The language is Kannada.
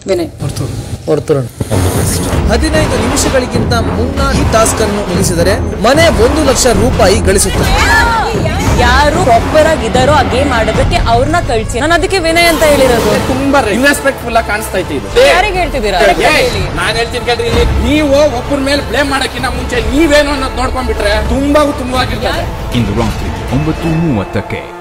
ವಿನಯ್ ಹೊರತುರು 15 ನಿಮಿಷಗಳಿಗಿಂತ ಮುನ್ನ ಈ ಟಾಸ್ಕ್ ಅನ್ನು ಮುಗಿಸಿದರೆ ಮನೆ 1 ಲಕ್ಷ ರೂಪಾಯಿ ಗಳಿಸುತ್ತದೆ. ಯಾರು ಪ್ರಾಪರ್ ಆಗಿದ್ದಾರೋ ಆ ಗೇಮ್ ಆಡೋದಕ್ಕೆ ಅವ್ರನ್ನ ಕಳಿಸಿ. ನಾನು ಅದಕ್ಕೆ ವಿನಯ್ ಅಂತ ಹೇಳಿರೋದು. ತುಂಬಾ ಇನ್ವೆಸ್ಟ್ಮೆಂಟ್ಫುಲ್ ಆಗಿ ಕಾಣಿಸ್ತಾ ಇದೆ ಇದು. ಯಾರಿಗೆ ಹೇಳ್ತಿದ್ದೀರಾ? ನಾನು ಹೇಳ್ತೀನಿ ಕೇಳ್ರಿ, ನೀವು ಒಬ್ಬರ ಮೇಲೆ ಬ್ಲೇಮ್ ಮಾಡಕ್ಕಿಂತ ಮುಂಚೆ ನೀವೇನು ಅನ್ನೋದು ನೋಡ್ಕೊಂಡ್ಬಿಟ್ರೆ ತುಂಬಾ ಆಗಿರ್ತದೆ. ಇಂದು ರಾತ್ರಿ 9:30ಕ್ಕೆ